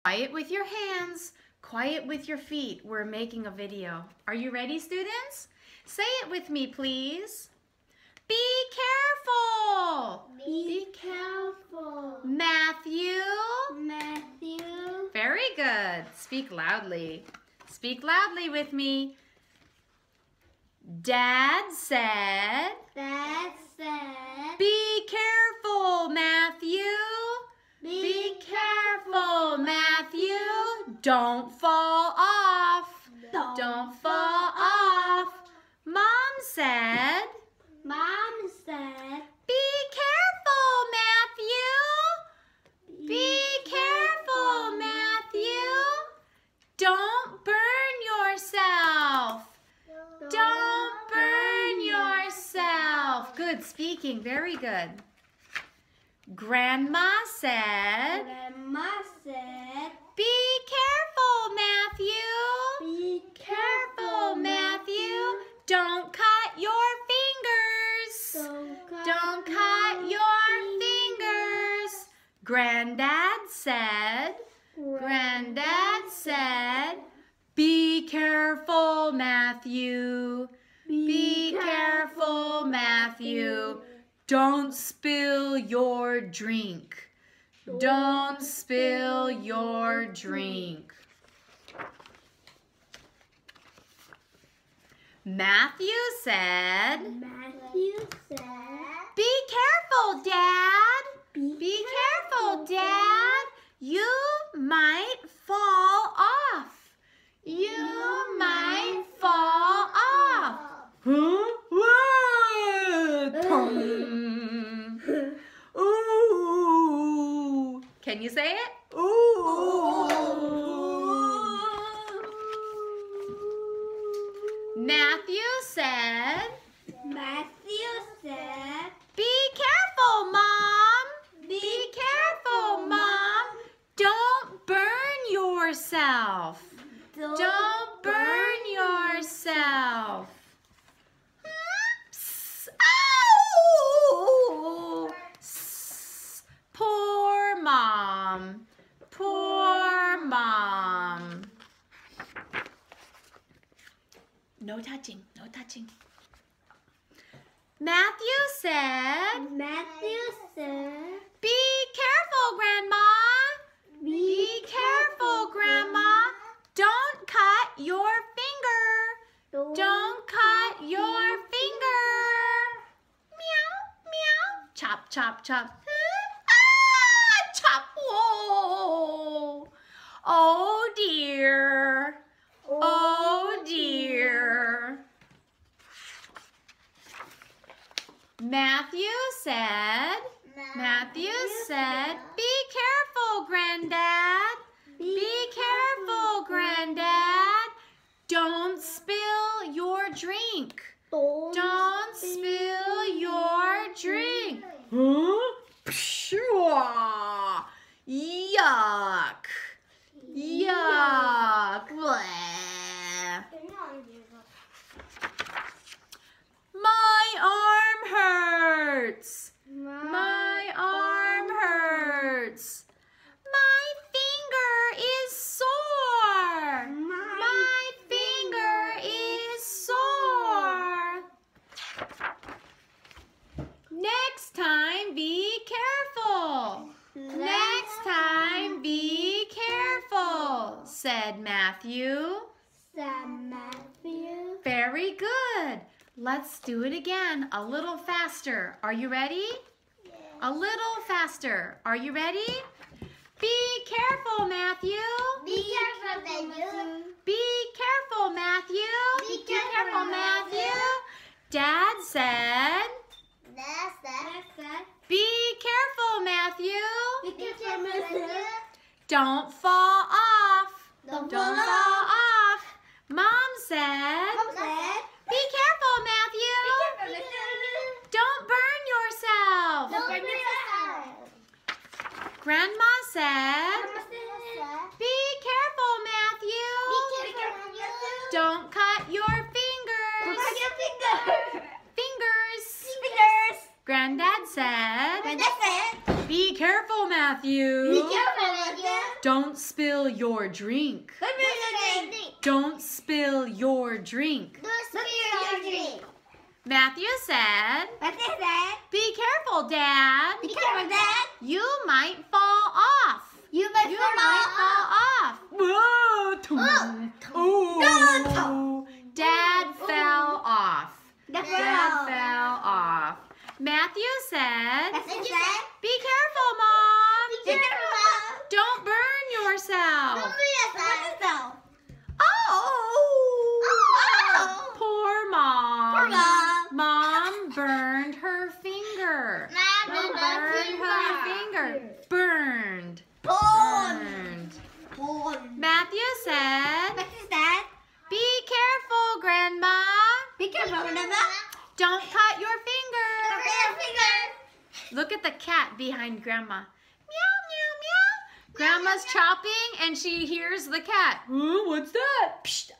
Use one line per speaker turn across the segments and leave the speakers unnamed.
Quiet with your hands, quiet with your feet. We're making a video. Are you ready, students? Say it with me, please. Be careful.
Be careful.
Matthew.
Matthew.
Very good. Speak loudly. Speak loudly with me. Dad said.
Dad said.
Be careful, Matthew. Be careful, Matthew. Don't fall off. Don't fall off. Mom said.
Mom said.
Be careful, Matthew. Be careful, Matthew. Don't burn yourself. Don't burn yourself. Good speaking. Very good. Grandma said.
Grandma said.
Be careful, Matthew.
Be
Careful, Matthew. Don't cut your fingers. Don't cut your fingers. Granddad said. Granddad said. Be careful, Matthew. Be careful, Matthew. Don't spill your drink. Don't spill your drink. Matthew said.
Matthew said.
Be careful, Dad. Be careful, Dad. You might fall off. You might fall off. Huh? What? Ooh. Can you say it? Ooh. Matthew said.
Matthew said.
Be careful, Mom. Be careful, Mom. Don't burn yourself. Don't burn yourself. Psst. Ow! Psst. Poor Mom. Poor Mom. No touching. No touching. Matthew said.
Matthew said.
Be careful, Grandma. Be careful, Grandma. Don't cut your finger. Don't cut your finger. Meow, meow. Chop, chop, chop. Ah, chop. Whoa. Oh, dear. Oh, dear. Matthew said. Matthew said, be careful, Granddad. Be careful, Granddad. Don't spill your drink. Don't spill your drink. Huh? Pshwa. Yuck. Yuck. Bleh. My arm hurts. My arm hurts. My finger is sore. My finger is sore. Next time, be careful. Next time, be careful, said Matthew. Very good. Let's do it again, a little faster. Are you ready?
Yes.
A little faster. Are you ready? Be careful, Matthew.
Be careful, Matthew.
Be careful, Matthew.
Be careful, Matthew.
Dad said.
Dad said.
Be careful, Matthew.
Be careful, Matthew.
Don't fall off.
Don't
Don't
fall
fall off. Mom said.
Mom said.
Be careful, Matthew. Don't burn yourself.
Don't burn yourself.
Grandma said.
Grandma said.
Be careful, Matthew.
Be careful, Matthew.
Don't cut your fingers.
Don't cut your fingers.
Fingers.
Fingers.
Granddad said.
Granddad said.
Be careful, Matthew.
Be careful, Matthew.
Don't spill spill your drink. Don't spill your drink. Matthew said, be careful, Dad. You might fall off. You might fall off. Oh, Dad fell off. Dad fell off. Matthew said, be careful, Mom. Don't burn yourself. Oh, poor Mom. Mom burned her finger. Burned her finger. Burned. Matthew said, be careful, Grandma. Don't cut your finger. Look at the cat behind Grandma. Meow, meow, meow. Grandma's chopping and she hears the cat. What's that? Psst.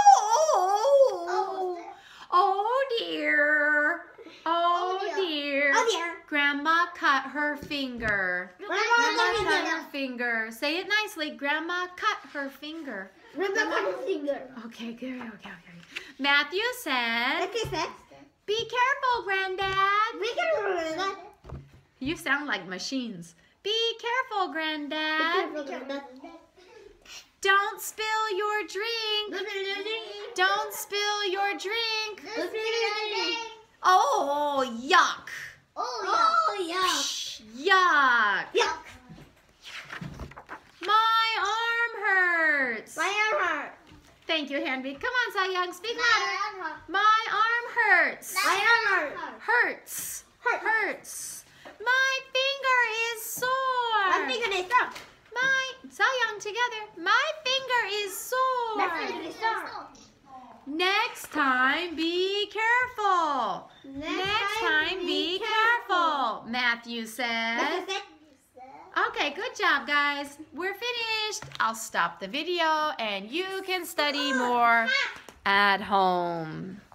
Oh dear. Oh dear. Grandma cut her finger. Grandma cut her finger. Say it nicely. Grandma cut her finger. Okay, good. Okay. Matthew said, be careful, Granddad. You sound like machines. Be careful, Granddad. Don't spill your drink. Don't spill your drink. Oh, yuck. Yuck. My arm hurts. Thank you, Hanby. Come on, Sayang, speak louder. My arm hurts. Hurts. My finger is sore. Sayang together. My finger is sore. Next time, be careful. Next time, be careful, Matthew said. Okay, good job, guys. We're finished. I'll stop the video and you can study more at home.